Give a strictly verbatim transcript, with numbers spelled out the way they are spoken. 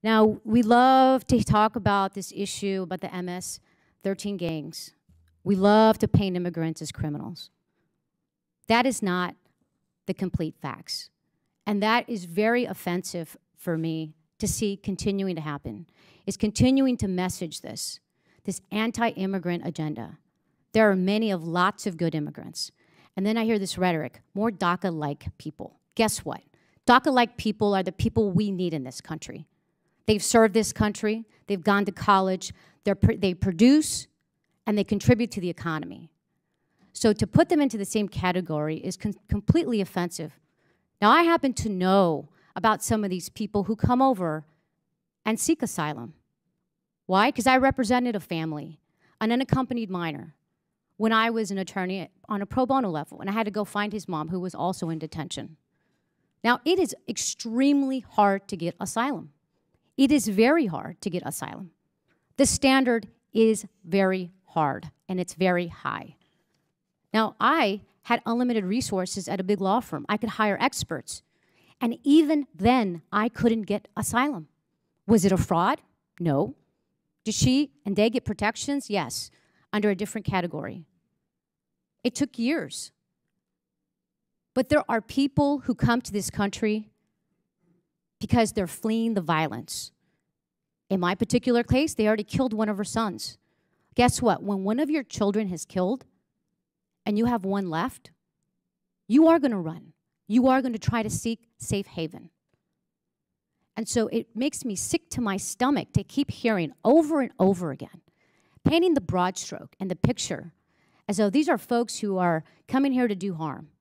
Now, we love to talk about this issue about the M S thirteen gangs. We love to paint immigrants as criminals. That is not the complete facts. And that is very offensive for me to see continuing to happen, is continuing to message this, this anti-immigrant agenda. There are many of lots of good immigrants. And then I hear this rhetoric, more DACA-like people. Guess what? DACA-like people are the people we need in this country. They've served this country, they've gone to college, they're, they produce, and they contribute to the economy. So to put them into the same category is com completely offensive. Now, I happen to know about some of these people who come over and seek asylum. Why? Because I represented a family, an unaccompanied minor, when I was an attorney on a pro bono level, and I had to go find his mom, who was also in detention. Now, it is extremely hard to get asylum. It is very hard to get asylum. The standard is very hard, and it's very high. Now, I had unlimited resources at a big law firm. I could hire experts. And even then, I couldn't get asylum. Was it a fraud? No. Did she and they get protections? Yes, under a different category. It took years. But there are people who come to this country because they're fleeing the violence. In my particular case, they already killed one of her sons. Guess what? When one of your children is killed and you have one left, you are going to run. You are going to try to seek safe haven. And so it makes me sick to my stomach to keep hearing over and over again, painting the broad stroke and the picture as though these are folks who are coming here to do harm.